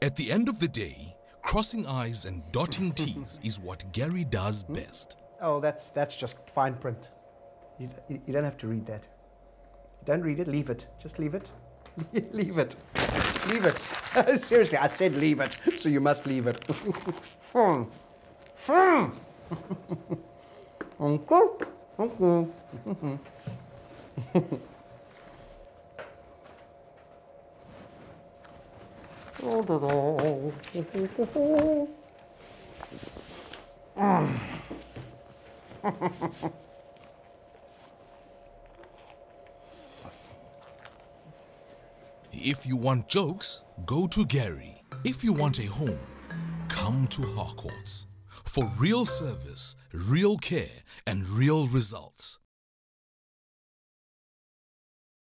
At the end of the day, crossing I's and dotting T's is what Gary does best. Oh, that's just fine print. You don't have to read that. Don't read it, leave it. Just leave it. Leave it. Leave it. Seriously, I said leave it, so you must leave it. If you want jokes, go to Gary. If you want a home, come to Harcourts. For real service, real care, and real results.